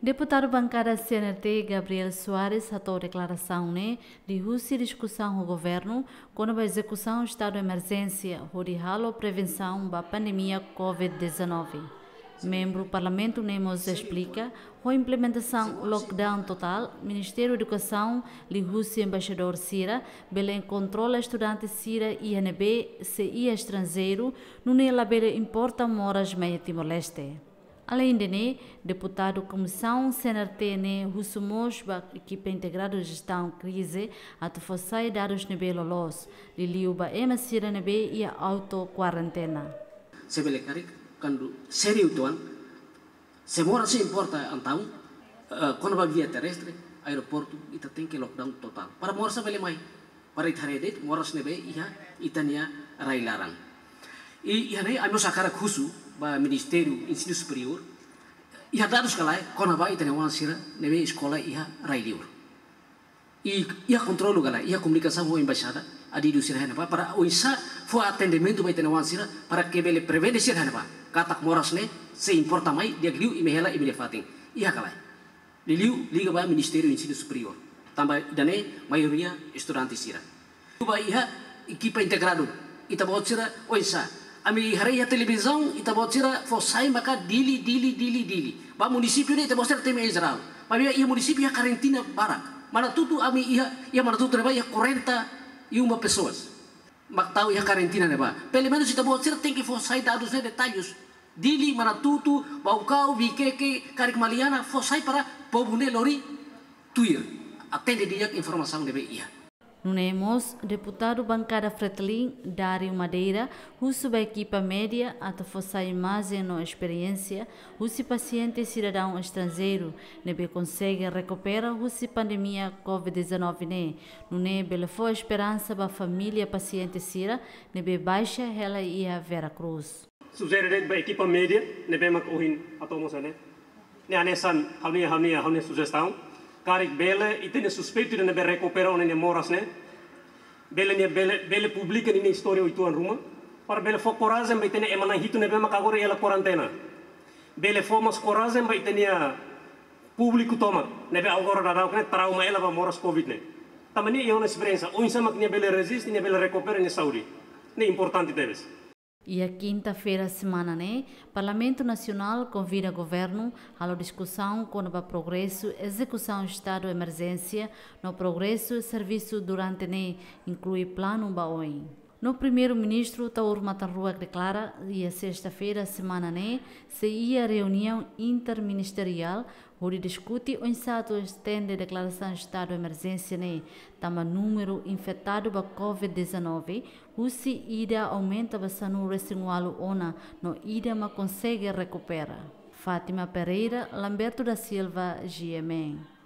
Deputado bancada CNT Gabriel Soares atou declaração de Rússia discussão o governo quando a execução do estado de emergência onde halo prevenção da pandemia COVID-19. Membro do Parlamento Nemos explica a implementação lockdown total, Ministério da Educação de Rússia embaixador Sira, Belém controla estudantes Sira INB se ia estrangeiro, não é lá bele importa moras meia Timor-Leste. Além de deputado Comissão CNT Russumos, equipe integrada de gestão crise, a forçar dados nível los, de liuba emasira nebe e a auto-quarentena. Se bele carik, quando sério tuan, se mora se importa então, quando vai via terrestre, aeroporto, ita tem que lockdown total. Para mora se bele mai, para itharedet, mora se nebe ia itania railarang. E aí, a nossa cara curso, ba Ministério Ensino Superior, ia dados calai, quando vai itania wansira, nebe escola ia railiur. E ia controle galai, ia comunicação com a embaixada, a di dusir hanapa para o isa foi atendimento vai itania wansira para que bele prevene sir hanapa. Katak moras ne se importa mai dia liu e mehela e fating. Ia calai. Liu liga ba Ministério Ensino Superior. Tambah dane maioria estudantes sira. Ba ia equipa integrado. Ita bot sira o isa ami hari ya televisão ita bot sira fosai maka dili ba município ne ita bot sira tema Israel ba ia município ya karantina barak mana tutu ami ia mana tutu ba ia 41 pessoas mak tahu ya karantina ne ba pelo menos ita bot sira tem que fosai dados ne detalhes dili mana tutu bau kau bikeke karik maliana fosai para pobune lori tuir atende dia informação ne ia. Nunemos, deputado bancada Fretlin, Dário Madeira, uso da equipa média, até fosse a imagem ou experiência, uso paciente cidadão estrangeiro, nebe consegue recuperar uso pandemia COVID-19, nebe foi esperança da família paciente sira, nebe baixa ela ia Vera Cruz. Sugere da equipa média, nebe mak ohin atau mosane, ne anesan hamnia sugestão. Karik bele itene suspeito de nebe recupera onde moras ne bele publica ni história o ituan ruma para bele fo coragem vai tene emana hitu nebe makagore ela quarentena bele fo mas coragem vai tene público toma nebe agora dá o trauma ela va moras covid ne tamani é uma experiência o insama que bele resiste ne bele recupera ne saúde ne importante deves. E a quinta-feira semana, Parlamento Nacional convida o governo à discussão quando o progresso, execução do estado de emergência, no progresso, serviço durante inclui plano baoi. No primeiro-ministro Taur Matarrua declara, e a sexta-feira semana, se ia reunião interministerial, onde discute o insato estende a declaração de estado de emergência, tama número infectado da COVID-19, o se ida aumenta bastante residual ona, no ida mas consegue recuperar. Fátima Pereira, Lamberto da Silva, GMN.